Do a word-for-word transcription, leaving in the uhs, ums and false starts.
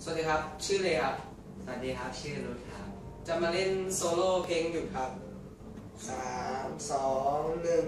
สวัสดีครับชื่อเลยครับสวัสดีครับชื่อรุทครับจะมาเล่นโซโล่เพลงหยุดครับสามสองหนึ่ง